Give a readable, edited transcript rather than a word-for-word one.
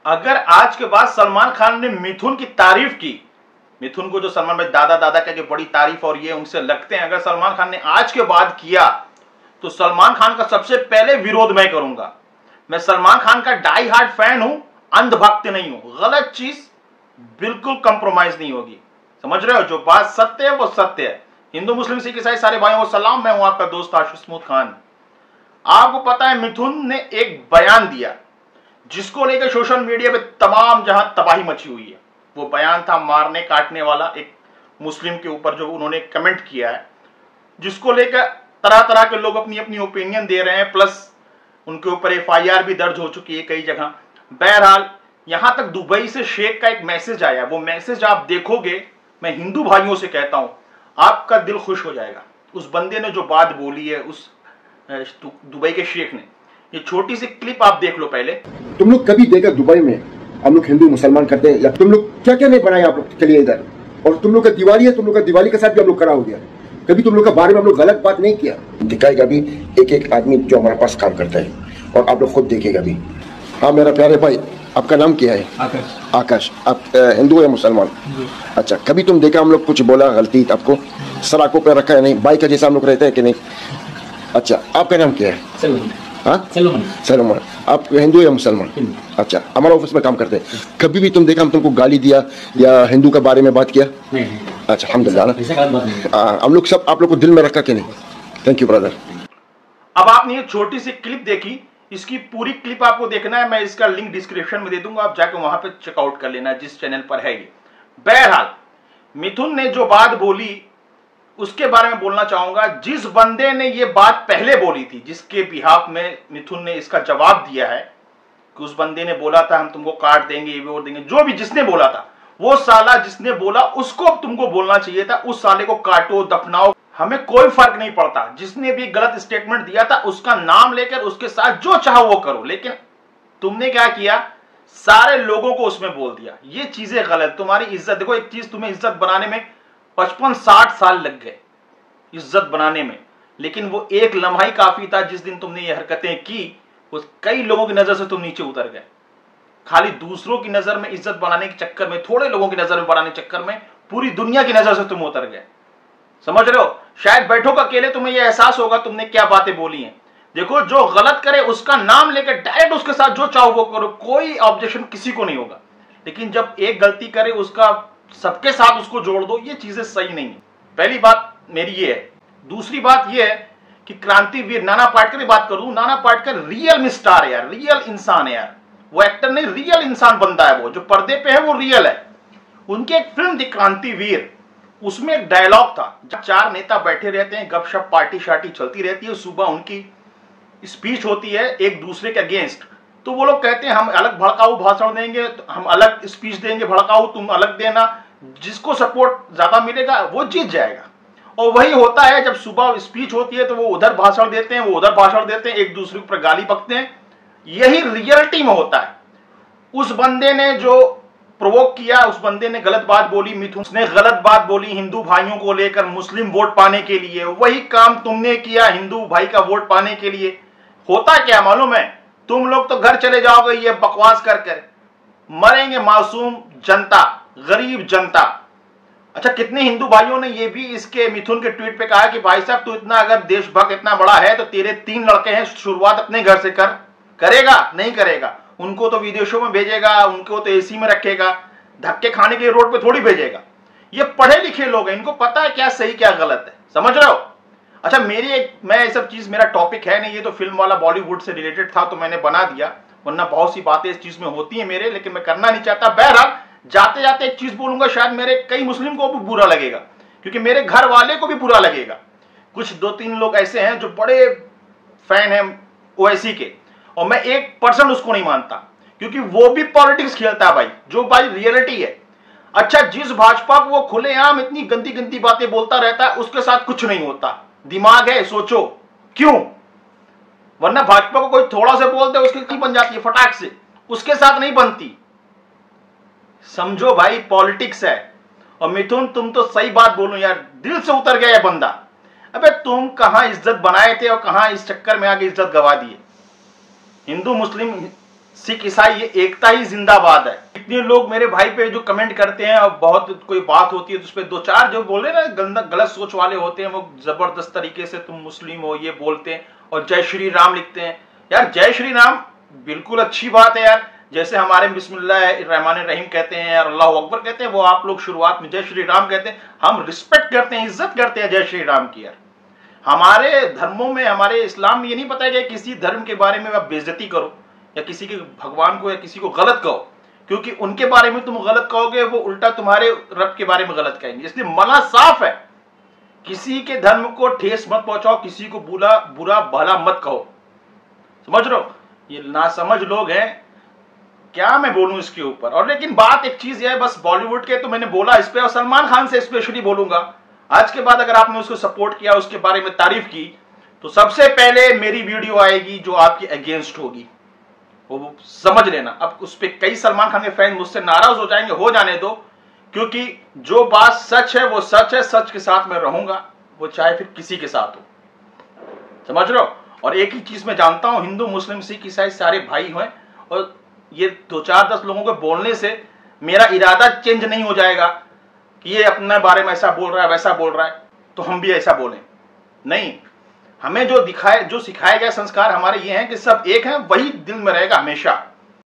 अगर आज के बाद सलमान खान ने मिथुन की तारीफ की, मिथुन को जो सलमान भाई दादा दादा कह के बड़ी तारीफ और ये उनसे लगते हैं, अगर सलमान खान ने आज के बाद किया तो सलमान खान का सबसे पहले विरोध मैं करूंगा। मैं सलमान खान का डाई हार्ड फैन हूं, अंधभक्त नहीं हूं। गलत चीज बिल्कुल कंप्रोमाइज नहीं होगी, समझ रहे हो? जो बात सत्य है वो सत्य है। हिंदू मुस्लिम सिख ईसाई सारे भाइयों को सलाम, मैं हूं आपका दोस्त आशुस्मूद खान। आपको पता है मिथुन ने एक बयान दिया जिसको लेकर सोशल मीडिया पे तमाम जहां तबाही मची हुई है। वो बयान था मारने काटने वाला एक मुस्लिम के ऊपर जो उन्होंने कमेंट किया है, जिसको लेकर तरह तरह के लोग अपनी अपनी ओपिनियन दे रहे हैं, प्लस उनके ऊपर एफआईआर भी दर्ज हो चुकी है कई जगह। बहरहाल यहां तक दुबई से शेख का एक मैसेज आया, वो मैसेज आप देखोगे, मैं हिंदू भाइयों से कहता हूं आपका दिल खुश हो जाएगा। उस बंदे ने जो बात बोली है, उस दुबई के शेख ने, ये छोटी सी क्लिप आप देख लो पहले। तुम लोग कभी देखा दुबई में हम लोग हिंदू मुसलमान करते हैं, या तुम लोग क्या क्या नहीं बनाए आप लोग के लिए इधर? और तुम लोग का दिवाली है, तुम लोग का दिवाली के साथ भी हम लोग खड़ा हो गया। कभी तुम लोग के बारे में हम लोग गलत बात नहीं किया। दिखाएगा भी एक एक आदमी जो हमारे पास काम करता है, और आप लोग खुद देखेगा भी। हाँ मेरा प्यारे भाई, आपका नाम क्या है? आकाश। आकाश, आप हिंदू या मुसलमान? अच्छा, कभी तुम देखा हम लोग कुछ बोला गलती आपको? सर आंखों पे रखा है नहीं, भाई का जैसा हम लोग रहते हैं कि नहीं? अच्छा, आपका नाम क्या है? सलमान। हाँ सलमान। आप हिंदू या मुसलमान? अच्छा, हमारा ऑफिस में काम करते हैं। कभी भी तुम देखा हम तुमको गाली दिया या हिंदू के बारे में बात किया? नहीं। अच्छा, अल्हम्दुलिल्लाह ना, हम लोग सब आप लोग को दिल में रखा कि नहीं? Thank you brother. अब आपने ये छोटी सी क्लिप देखी, इसकी पूरी क्लिप आपको देखना है, मैं इसका लिंक डिस्क्रिप्शन में दे दूंगा, आप जाके वहां पे चेकआउट कर लेना जिस चैनल पर है ये। बहरहाल मिथुन ने जो बात बोली उसके बारे में बोलना चाहूंगा। जिस बंदे ने ये बात पहले बोली थी, जिसके बिहाफ में मिथुन ने इसका जवाब दिया है, कि उस बंदे ने बोला था हम तुमको काट देंगे, ये वोट देंगे, जो भी जिसने बोला था, वो साला जिसने बोला उसको तुमको बोलना चाहिए था, उस साले को काटो दफनाओ, हमें कोई फर्क नहीं पड़ता। जिसने भी गलत स्टेटमेंट दिया था उसका नाम लेकर उसके साथ जो चाहो वो करो, लेकिन तुमने क्या किया, सारे लोगों को उसमें बोल दिया। ये चीजें गलत। तुम्हारी इज्जत देखो, एक चीज तुम्हें इज्जत बनाने में 55-60 साल लग गए इज्जत बनाने में, लेकिन वो एक लम्हा ही काफी था जिस दिन तुमने ये हरकतें की, उस कई लोगों की नजर से तुम नीचे उतर गए। खाली दूसरों की नजर में इज्जत बनाने के चक्कर में, थोड़े लोगों की नजर में बनाने के चक्कर में पूरी दुनिया की नजर से तुम उतर गए। समझ रहे हो? शायद बैठो अकेले तुम्हें यह एहसास होगा तुमने क्या बातें बोली हैं। देखो, जो गलत करे उसका नाम लेकर डायरेक्ट उसके साथ जो चाहो वो करो, कोई ऑब्जेक्शन किसी को नहीं होगा। लेकिन जब एक गलती करे उसका सबके साथ उसको जोड़ दो, ये चीजें सही नहीं है। पहली बात मेरी ये है। दूसरी बात ये है कि क्रांतिवीर नाना पाटेकर की बात करूं, नाना पाटेकर रियल स्टार है यार, रियल इंसान है यार। वो एक्टर नहीं, रियल इंसान बंदा है। वो जो पर्दे पे है वो रियल है। उनकी एक फिल्म थी क्रांतिवीर, उसमें एक डायलॉग था, जब 4 नेता बैठे रहते हैं, गपशप पार्टी शार्टी चलती रहती है, सुबह उनकी स्पीच होती है एक दूसरे के अगेंस्ट, तो वो लोग कहते हैं हम अलग भड़काऊ भाषण देंगे, हम अलग स्पीच देंगे भड़काऊ, तुम अलग देना, जिसको सपोर्ट ज्यादा मिलेगा वो जीत जाएगा। और वही होता है, जब सुबह स्पीच होती है तो वो उधर भाषण देते हैं, वो उधर भाषण देते हैं, एक दूसरे के ऊपर गाली बकते हैं। यही रियलिटी में होता है। उस बंदे ने जो प्रोवोक किया, उस बंदे ने गलत बात बोली, मिथुन ने गलत बात बोली हिंदू भाइयों को लेकर, मुस्लिम वोट पाने के लिए, वही काम तुमने किया हिंदू भाई का वोट पाने के लिए। होता क्या मालूम है, तुम लोग तो घर चले जाओगे ये बकवास कर कर, मरेंगे मासूम जनता, गरीब जनता। अच्छा, कितने हिंदू भाइयों ने ये भी इसके मिथुन के ट्वीट पे कहा कि भाई साहब तू इतना अगर देशभक्त इतना बड़ा है तो तेरे 3 लड़के हैं, शुरुआत अपने घर से कर। करेगा? नहीं करेगा। उनको तो विदेशों में भेजेगा, उनको तो एसी में रखेगा, धक्के खाने के लिए रोड पे थोड़ी भेजेगा। ये पढ़े लिखे लोग हैं, इनको पता है क्या सही क्या गलत है। समझ रहे हो? अच्छा, मैं ये सब चीज मेरा टॉपिक है नहीं, ये तो फिल्म वाला बॉलीवुड से रिलेटेड था तो मैंने बना दिया, वरना बहुत सी बातें इस चीज में होती है मेरे, लेकिन मैं करना नहीं चाहता। बहरहाल जाते जाते एक चीज बोलूंगा, शायद मेरे कई मुस्लिम को भी बुरा लगेगा, क्योंकि मेरे घर वाले को भी बुरा लगेगा। कुछ 2-3 लोग ऐसे हैं जो बड़े फैन हैं ओवैसी के, और मैं 1% उसको नहीं मानता, क्योंकि वो भी पॉलिटिक्स खेलता है भाई, जो भाई रियलिटी है। अच्छा, जिस भाजपा को वो खुलेआम इतनी गंदी गंदी बातें बोलता रहता है, उसके साथ कुछ नहीं होता। दिमाग है, सोचो क्यों? वरना भाजपा को कोई थोड़ा सा बोलते उसकी की बन जाती है फटाक से, उसके साथ नहीं बनती। समझो भाई, पॉलिटिक्स है। और मिथुन, तुम तो सही बात बोलो यार, दिल से उतर गया बंदा। अबे तुम कहां इज्जत बनाए थे और कहां इस चक्कर में आके इज्जत गवा दिए। हिंदू मुस्लिम सिख ईसाई ये एकता ही जिंदाबाद है। इतने लोग मेरे भाई पे जो कमेंट करते हैं और बहुत कोई बात होती है तो उस पर दो चार जो बोले ना गलत सोच वाले होते हैं, वो जबरदस्त तरीके से तुम मुस्लिम हो ये बोलते हैं और जय श्री राम लिखते हैं। यार जय श्री राम बिल्कुल अच्छी बात है यार, जैसे हमारे बिस्मिल्लाहिर्रहमानिर्रहीम कहते हैं और अल्लाह अकबर कहते हैं, वो आप लोग शुरुआत में जय श्री राम कहते हैं। हम रिस्पेक्ट करते हैं, इज्जत करते हैं जय श्री राम की। यार हमारे धर्मों में, हमारे इस्लाम में ये नहीं बताया गया किसी धर्म के बारे में आप बेइज्जती करो या किसी के भगवान को या किसी को गलत कहो, क्योंकि उनके बारे में तुम गलत कहोगे वो उल्टा तुम्हारे रब के बारे में गलत कहेंगे। इसलिए मना साफ है, किसी के धर्म को ठेस मत पहुंचाओ, किसी को बुरा भला मत कहो। समझ रहे हो, ये नासमझ लोग हैं, क्या मैं बोलूं इसके ऊपर। और लेकिन बात एक चीज है, बस बॉलीवुड के तो मैंने बोला इस पे, और सलमान खान से स्पेशली बोलूंगा। आज के बाद अगर आपने उसको सपोर्ट किया, उसके बारे में तारीफ की, तो सबसे पहले मेरी वीडियो आएगी जो आपकी अगेंस्ट होगी, वो समझ लेना। अब उस पर कई सलमान खान के फैन मुझसे नाराज हो जाएंगे, हो जाने दो, क्योंकि जो बात सच है वो सच है, सच के साथ मैं रहूंगा, वो चाहे फिर किसी के साथ हो। समझ रहे हो। और एक ही चीज मैं जानता हूं, हिंदू मुस्लिम सिख ईसाई सारे भाई हैं, और ये 2-4-10 लोगों के बोलने से मेरा इरादा चेंज नहीं हो जाएगा कि ये अपने बारे में ऐसा बोल रहा है वैसा बोल रहा है तो हम भी ऐसा बोलें। नहीं, हमें जो सिखाया गया संस्कार हमारे ये हैं कि सब एक हैं, वही दिल में रहेगा हमेशा।